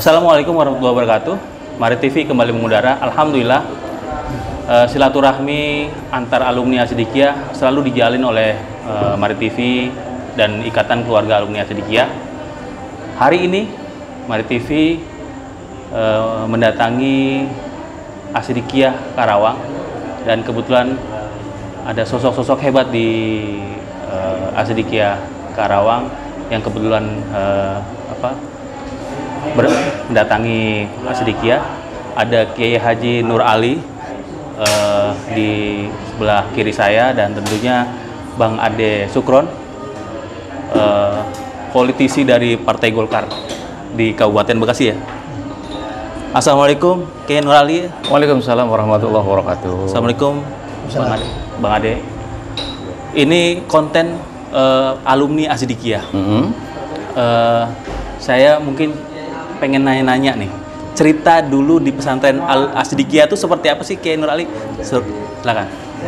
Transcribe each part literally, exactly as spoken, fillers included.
Assalamualaikum warahmatullahi wabarakatuh. Marit T V kembali mengudara. Alhamdulillah, uh, silaturahmi antar alumni Asidikiyah selalu dijalin oleh uh, Marit T V dan Ikatan Keluarga Alumni Asidikiyah. Hari ini Marit T V uh, mendatangi Asidikiyah Karawang dan kebetulan ada sosok-sosok hebat di uh, Asidikiyah Karawang yang kebetulan uh, apa mendatangi Asidikiyah. Ada Kiai Haji Nur Ali uh, di sebelah kiri saya dan tentunya Bang Ade Sukron, uh, politisi dari Partai Golkar di Kabupaten Bekasi ya. Assalamualaikum Kiai Nur Ali. Waalaikumsalam warahmatullahi wabarakatuh. Assalamualaikum Bang Ade. Bang Ade. Ini konten uh, alumni Asidikiyah. Mm-hmm. uh, saya mungkin pengen nanya-nanya nih, cerita dulu di pesantren Al Asidikiyah itu seperti apa sih Kiai Nur Ali? Silakan.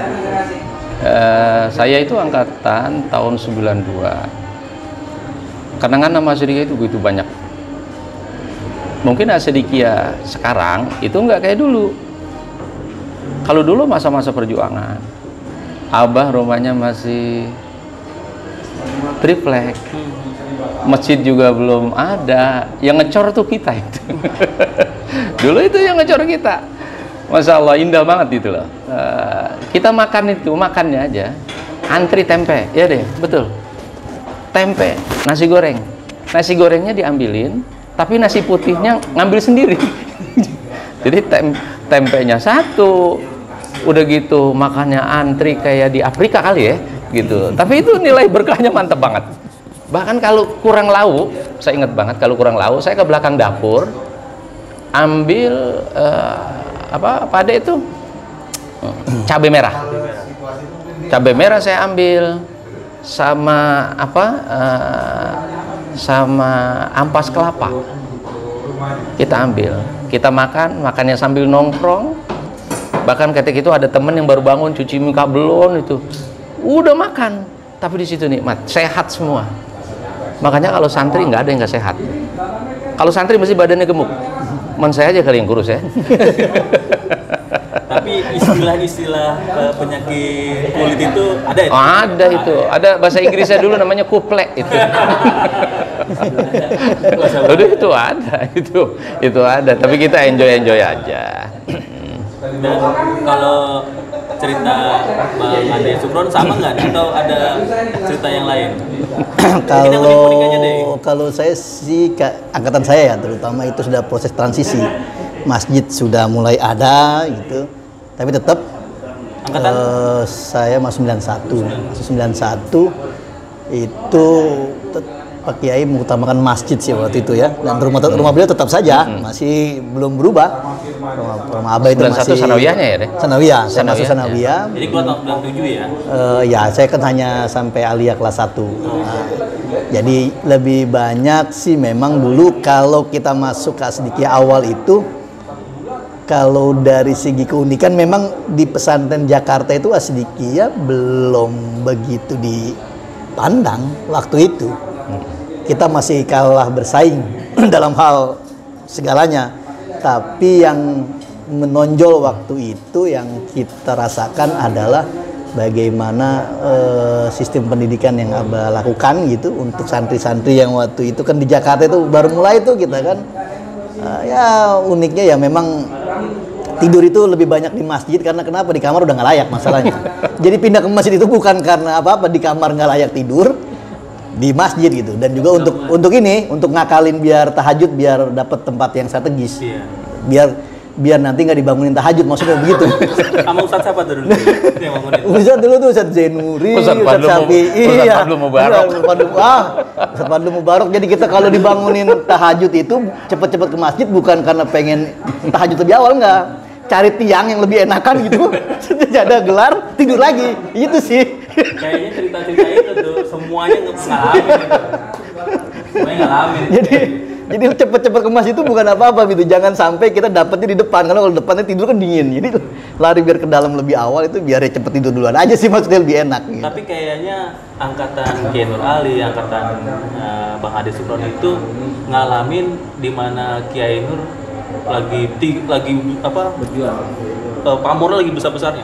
Uh, saya itu angkatan tahun sembilan dua. Kenangan nama Asidikiyah itu begitu banyak. Mungkin Asidikiyah sekarang itu nggak kayak dulu. Kalau dulu masa-masa perjuangan, Abah rumahnya masih triplek. Masjid juga belum ada, yang ngecor tuh kita itu. Dulu itu yang ngecor kita. Masya Allah, indah banget itu loh. Uh, kita makan itu, makannya aja antri tempe, ya deh, betul. Tempe, nasi goreng. Nasi gorengnya diambilin, tapi nasi putihnya ngambil sendiri. Jadi tem tempenya satu, udah gitu makannya antri kayak di Afrika kali ya, gitu. Tapi itu nilai berkahnya mantep banget. Bahkan kalau kurang lauk, saya ingat banget kalau kurang lauk, saya ke belakang dapur, ambil uh, apa pada itu cabai merah, cabai merah saya ambil sama apa uh, sama ampas kelapa, kita ambil, kita makan, makannya sambil nongkrong. Bahkan ketika itu ada temen yang baru bangun cuci muka belum itu, udah makan, tapi di situ nikmat, sehat semua. Makanya kalau santri nggak ada yang nggak sehat. Kalau santri mesti badannya gemuk. Man saya aja kali yang kurus ya. Tapi istilah-istilah uh, penyakit kulit itu ada itu? Oh, ada itu. Ada bahasa Inggrisnya dulu namanya kuplek itu. Udah itu ada itu. Itu ada. Tapi kita enjoy-enjoy aja. Dan kalau cerita Bang Ade Sukron sama nggak atau ada cerita yang lain? Kalau kalau saya sih angkatan saya ya, terutama itu sudah proses transisi, masjid sudah mulai ada gitu, tapi tetap angkatan uh, saya masuk sembilan satu, masuk sembilan satu itu Pak Kiai mengutamakan masjid sih waktu itu ya, dan rumah rumah beliau tetap saja hmm. masih belum berubah. Rumah, rumah Abah itu masih sanawiyahnya ya deh? Sanawiyah, saya masuk sanawiyah. Jadi keluar tahun sembilan tujuh ya? Uh, ya, saya kan hanya sampai aliyah kelas satu. Nah, jadi lebih banyak sih memang dulu kalau kita masuk ke Asidikiyah awal itu, kalau dari segi keunikan memang di pesantren Jakarta itu Asidikiyah belum begitu dipandang waktu itu. Kita masih kalah bersaing dalam hal segalanya. Tapi yang menonjol waktu itu yang kita rasakan adalah bagaimana uh, sistem pendidikan yang Abah lakukan gitu untuk santri-santri yang waktu itu kan di Jakarta itu baru mulai tuh kita kan. Uh, ya uniknya ya memang tidur itu lebih banyak di masjid karena kenapa, di kamar udah nggak layak masalahnya. Jadi pindah ke masjid itu bukan karena apa-apa, di kamar nggak layak tidur, di masjid gitu. Dan juga untuk untuk ini untuk ngakalin biar tahajud biar dapat tempat yang strategis. Iya. Biar biar nanti nggak dibangunin tahajud, maksudnya begitu. Kamu Ustadz siapa tuh dulu? Yang bangunin. Ustadz dulu tuh Ustadz Zainuri, Ustadz Syafi'i, Ustadz Fadlu Mubarak. Ustadz Fadlu Mubarak. Jadi kita kalau dibangunin tahajud itu cepet-cepet ke masjid bukan karena pengen tahajud lebih awal, nggak. Cari tiang yang lebih enakan gitu. Ada gelar, tidur lagi. Itu sih. Kayaknya cerita-cerita itu tuh semuanya ngalamin gitu. Semuanya ngalamin. Jadi Jadi cepet-cepet kemas itu bukan apa-apa gitu. Jangan sampai kita dapetnya di depan, karena kalau depannya tidur kan dingin. Jadi lari biar ke dalam lebih awal itu biar ya cepet tidur duluan aja sih, maksudnya lebih enak. Gitu. Tapi kayaknya angkatan Kiai Nur Ali, angkatan uh, Bang Ade Supron itu ngalamin di mana Kiai Nur lagi ti, lagi apa berjuang, uh, pamornya lagi besar-besarnya.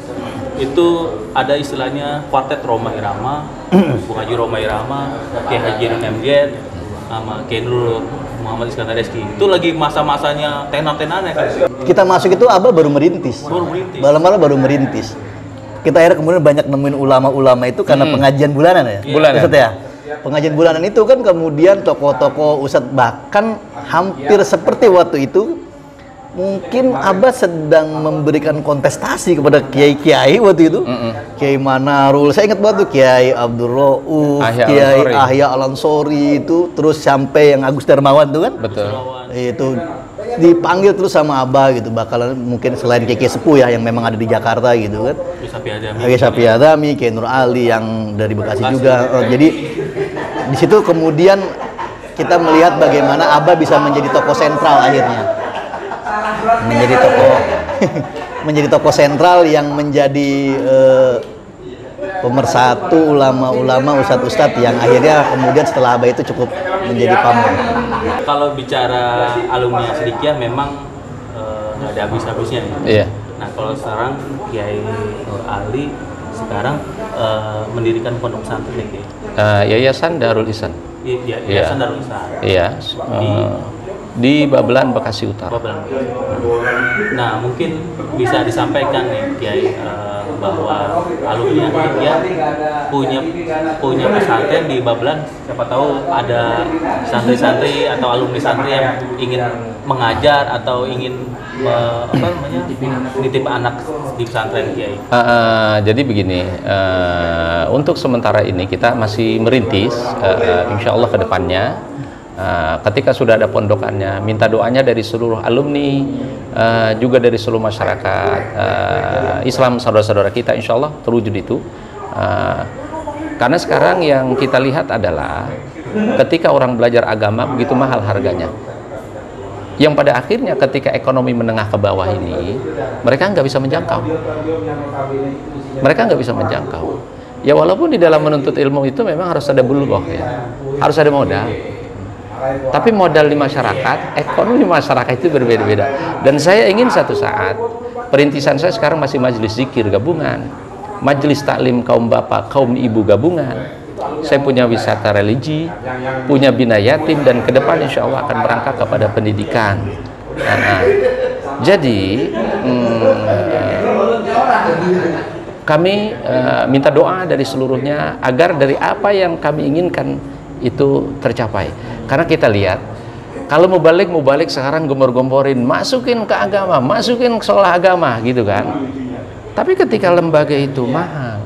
Itu ada istilahnya kuartet Roma Irama, Bung Haji Roma Irama, Kiai Haji Nun M Z, sama Kiai Nur Muhammad Iskandar Reski. Itu lagi masa-masanya tenar-tenarnya kan. Kita masuk itu Abah baru merintis. Baru merintis. Malam-malam baru merintis. Kita akhirnya kemudian banyak nemuin ulama-ulama itu karena hmm. pengajian bulanan ya. Bulanan. Ustadz ya. Pengajian bulanan itu kan kemudian tokoh-tokoh ustadz, bahkan hampir seperti waktu itu mungkin Abah sedang memberikan kontestasi kepada kiai-kiai waktu itu. Mm-mm. Kiai Manarul, saya ingat banget tuh Kiai Abdul Rauf, Kiai Ahya Al-Ansori itu, terus sampai yang Agus Darmawan tuh kan. Betul. Itu dipanggil terus sama Abah gitu, bakalan mungkin selain kiai sepuh ya yang memang ada di Jakarta gitu kan. Kiai Sapi Adami, Kiai Nur Ali yang dari Bekasi, Bekasi juga. Oh, jadi di situ kemudian kita melihat bagaimana Abah bisa menjadi tokoh sentral akhirnya. menjadi tokoh menjadi tokoh sentral yang menjadi uh, pemersatu ulama-ulama, ustadz-ustadz yang akhirnya kemudian setelah Abah itu cukup menjadi pamor. Kalau bicara alumni Sidikiyah memang nggak uh, ada habis-habisnya ya. Iya. Nah kalau sekarang Kiai Nur Ali sekarang uh, mendirikan pondok pesantren ya. Uh, Yayasan Darul Ihsan. Iya, Yayasan yeah. Darul Ihsan. Iya. Uh, di di Babelan, Bekasi Utara. Babelan. Nah, mungkin bisa disampaikan nih Kiai uh, bahwa alumni Sidikiyah punya punya pesantren di Babelan. Siapa tahu ada santri-santri atau alumni santri yang ingin mengajar atau ingin uh, apa namanya nitip anak di pesantren Kiai. Uh, uh, jadi begini, uh, untuk sementara ini kita masih merintis. Uh, insya Allah ke depannya. Uh, ketika sudah ada pondokannya, minta doanya dari seluruh alumni, uh, juga dari seluruh masyarakat uh, Islam saudara-saudara kita, insya Allah terwujud itu. Uh, karena sekarang yang kita lihat adalah ketika orang belajar agama begitu mahal harganya, yang pada akhirnya ketika ekonomi menengah ke bawah ini, mereka nggak bisa menjangkau. Mereka nggak bisa menjangkau. Ya walaupun di dalam menuntut ilmu itu memang harus ada bulughah ya, harus ada modal. Tapi modal di masyarakat, ekonomi masyarakat itu berbeda-beda. Dan saya ingin satu saat, perintisan saya sekarang masih majelis zikir gabungan, majelis taklim kaum bapak, kaum ibu gabungan. Saya punya wisata religi, punya bina yatim, dan ke depan insya Allah akan berangkat kepada pendidikan. Nah, jadi hmm, kami uh, minta doa dari seluruhnya agar dari apa yang kami inginkan itu tercapai. Karena kita lihat kalau mau balik mau balik sekarang gomor-gomporin, masukin ke agama, masukin ke sekolah agama gitu kan. Tapi ketika lembaga itu mahal,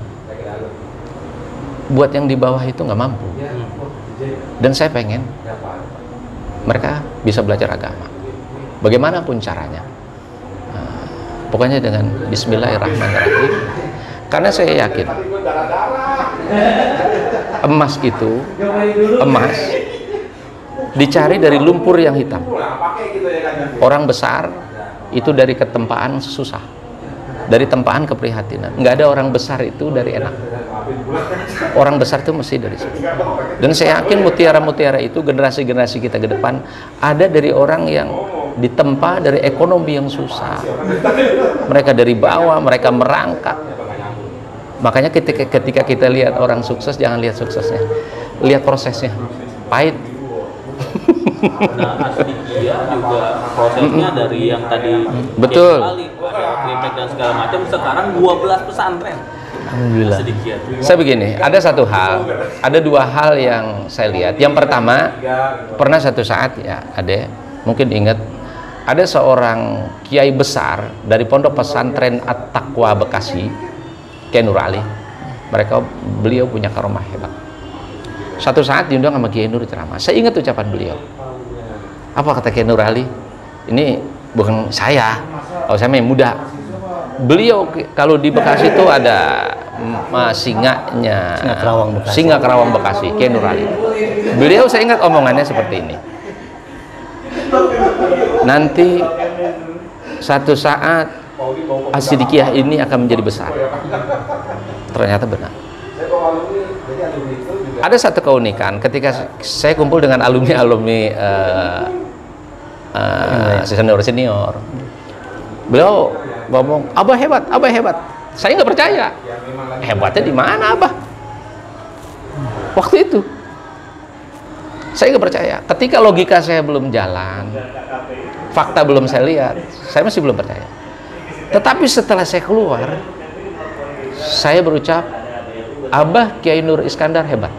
buat yang di bawah itu nggak mampu. Dan saya pengen mereka bisa belajar agama, bagaimanapun caranya. Nah, pokoknya dengan Bismillahirrahmanirrahim. Karena saya yakin emas itu, emas dicari dari lumpur yang hitam. Orang besar itu dari ketempaan susah, dari tempaan keprihatinan. Nggak ada orang besar itu dari enak. Orang besar itu mesti dari situ. Dan saya yakin mutiara-mutiara itu generasi-generasi kita ke depan ada dari orang yang ditempa dari ekonomi yang susah. Mereka dari bawah, mereka merangkak. Makanya ketika, ketika kita lihat orang sukses, jangan lihat suksesnya, lihat prosesnya, pahit. Nah, Sidikiyah juga prosesnya dari yang tadi betul, kali, ada remake dan segala macam, sekarang dua belas pesantren. Alhamdulillah. Sidikiyah. Saya begini, ada satu hal, ada dua hal yang saya lihat. Yang pertama, pernah satu saat ya, ada mungkin ingat, ada seorang kiai besar dari pondok pesantren At-Taqwa Bekasi, Kiai Nur Ali. Mereka beliau punya karomah hebat. Satu saat diundang sama Kiai Nur ceramah. Saya ingat ucapan beliau. Apa kata Kiai Nur Ali? Ini bukan saya. Oh, saya yang muda. Beliau kalau di Bekasi itu ada uh, singanya, Singa Kerawang Bekasi. Singa Kerawang Bekasi, Kiai Nur Ali. Beliau saya ingat omongannya seperti ini. nanti satu saat As-Siddiqiyah ini akan menjadi besar. Ternyata benar. Ada satu keunikan ketika saya kumpul dengan alumni-alumni uh, uh, senior-senior. Beliau ngomong, Abah hebat, Abah hebat. Saya nggak percaya. Hebatnya di mana Abah? Waktu itu saya nggak percaya. Ketika logika saya belum jalan, fakta belum saya lihat, saya masih belum percaya. Tetapi setelah saya keluar, saya berucap, Abah Kiai Nur Iskandar hebat.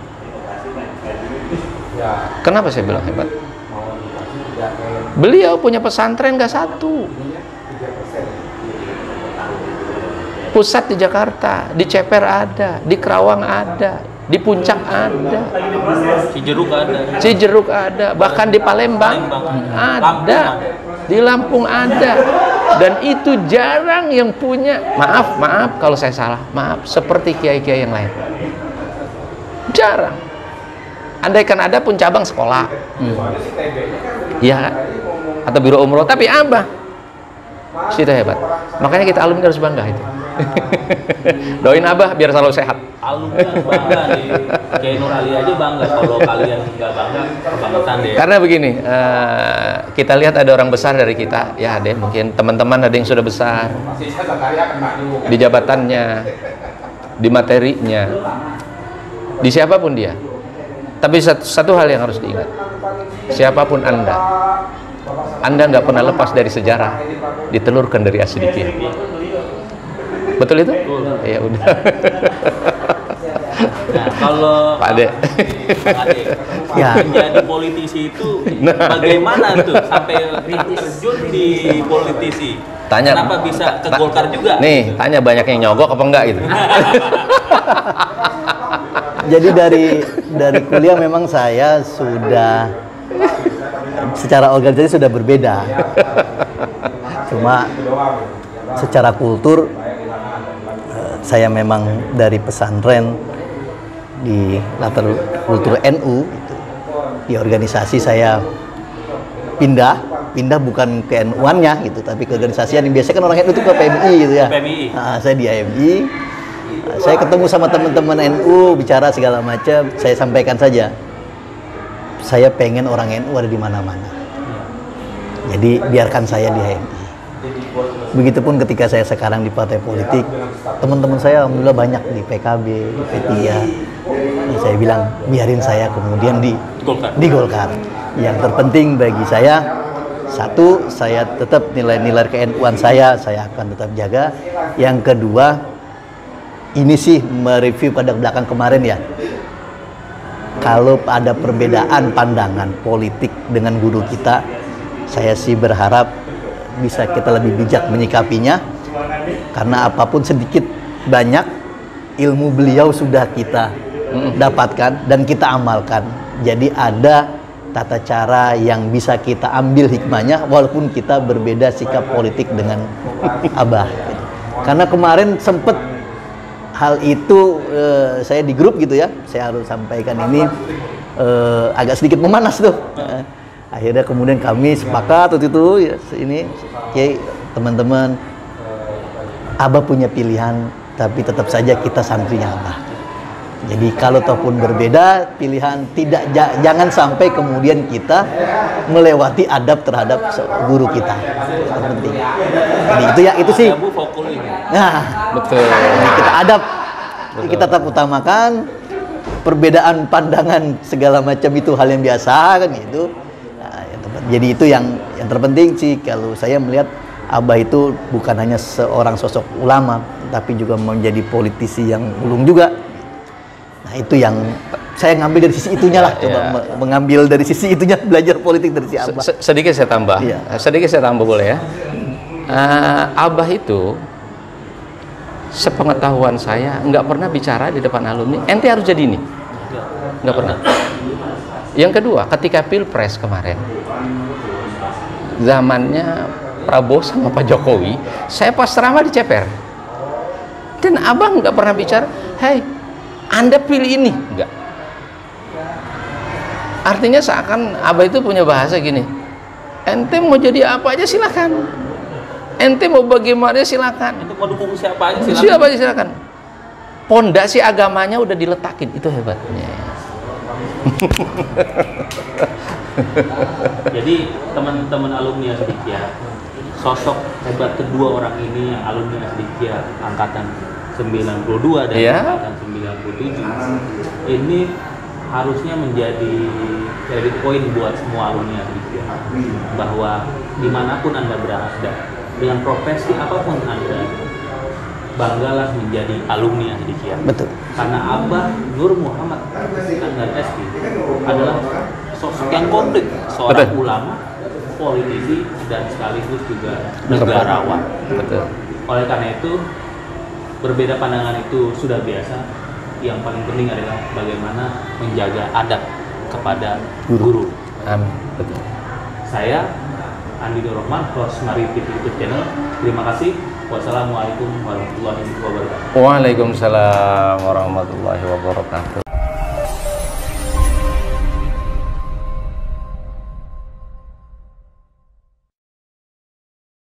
Kenapa saya bilang hebat? Beliau punya pesantren nggak satu. Pusat di Jakarta, di Ceper ada, di Kerawang ada, di Puncak ada, Cijeruk ada, Cijeruk ada, bahkan di Palembang ada, di Lampung ada, dan itu jarang yang punya. Maaf, maaf kalau saya salah, maaf. Seperti kiai-kiai yang lain, jarang. Andaikan ada pun cabang sekolah, ya, hmm. atau biro umroh, tapi Abah, situ hebat. Makanya kita alumni harus bangga itu. Doain Abah biar selalu sehat. Alumni bangga nih, Kiai Nur Ali aja bangga. Kalau kalian nggak bangga, kebangetan deh. Karena begini, uh, kita lihat ada orang besar dari kita, ya deh, mungkin teman-teman ada yang sudah besar di jabatannya, di materinya, di siapapun dia. Tapi satu, satu hal yang harus diingat, siapapun Anda, Anda nggak pernah lepas dari sejarah, ditelurkan dari As-Siddiqiyah. Betul itu? Ya udah. Nah, kalau Pak Ade, Pak Ade ya. Menjadi politisi itu bagaimana tuh sampai terjun di politisi? Tanya, kenapa bisa ke Golkar juga? Nih, tanya banyak yang nyogok apa enggak gitu. Jadi dari dari kuliah memang saya sudah secara organisasi sudah berbeda. Cuma secara kultur saya memang dari pesantren di latar kultur N U gitu. Di organisasi saya pindah pindah bukan ke N U-annya gitu, tapi ke organisasian yang biasanya kan orang N U itu ke P M I gitu ya. P M I. Nah, saya di A M I. Nah, saya ketemu sama teman-teman N U, bicara segala macam, saya sampaikan saja. Saya pengen orang N U ada di mana-mana. Jadi biarkan saya di A M I. Begitupun ketika saya sekarang di partai politik, teman-teman saya alhamdulillah banyak di P K B, di P tiga. Nah, saya bilang biarin saya kemudian di Golkar. di Golkar. Yang terpenting bagi saya, satu, saya tetap nilai-nilai ke N U-an saya, saya akan tetap jaga. Yang kedua, ini sih mereview pada belakang kemarin ya. Kalau ada perbedaan pandangan politik dengan guru kita, saya sih berharap bisa kita lebih bijak menyikapinya, karena apapun sedikit banyak ilmu beliau sudah kita dapatkan dan kita amalkan. Jadi ada tata cara yang bisa kita ambil hikmahnya walaupun kita berbeda sikap politik dengan Abah gitu. Karena kemarin sempet hal itu eh, saya di grup gitu ya, saya harus sampaikan ini eh, agak sedikit memanas tuh. Akhirnya kemudian kami sepakat waktu itu ya, ini ya, teman-teman, Abah punya pilihan, tapi tetap saja kita santrinya Abah. Jadi kalau ataupun berbeda pilihan, tidak ja, jangan sampai kemudian kita melewati adab terhadap guru kita. Itu terpenting. Jadi itu ya itu sih. Nah, betul. Jadi kita adab, betul. Kita tetap utamakan perbedaan pandangan segala macam itu hal yang biasa kan gitu. Jadi itu yang yang terpenting sih kalau saya melihat Abah itu bukan hanya seorang sosok ulama, tapi juga menjadi politisi yang ulung juga. Nah itu yang saya ngambil dari sisi itunya lah, coba ya. Mengambil dari sisi itunya, belajar politik dari si Abah. Sedikit saya tambah, ya. sedikit saya tambah boleh ya. Uh, Abah itu sepengetahuan saya nggak pernah bicara di depan alumni, ente harus jadi ini, nggak pernah. Yang kedua, ketika Pilpres kemarin, zamannya Prabowo sama Pak Jokowi, saya pas ceramah di Ceper, dan Abang nggak pernah bicara, hei, Anda pilih ini, enggak. Artinya seakan Abah itu punya bahasa gini, Ente mau jadi apa aja silakan. Ente mau bagaimana silakan. Ente mau dukung siapa aja silakan. Siapa aja silakan. Pondasi agamanya udah diletakin, itu hebatnya. Jadi teman-teman alumni Asdikia, sosok hebat kedua orang ini yang alumni Asdikia angkatan sembilan puluh dua dan yeah. angkatan sembilan puluh tujuh ini harusnya menjadi credit point buat semua alumni Asdikia, bahwa dimanapun Anda berada, dengan profesi apapun Anda, banggalah menjadi alumni Asdikia. Betul. Karena Abah Nur Muhammad Iskandar S P adalah sosok yang komplit, seorang Betul. ulama, politisi, dan sekaligus juga negarawan. Betul. Oleh karena itu, berbeda pandangan itu sudah biasa. Yang paling penting adalah bagaimana menjaga adab kepada guru. Amin. Betul. Saya Andi Nur Rahman, host Maritif YouTube channel. Terima kasih. Wassalamualaikum warahmatullahi wabarakatuh. Waalaikumsalam warahmatullahi wabarakatuh.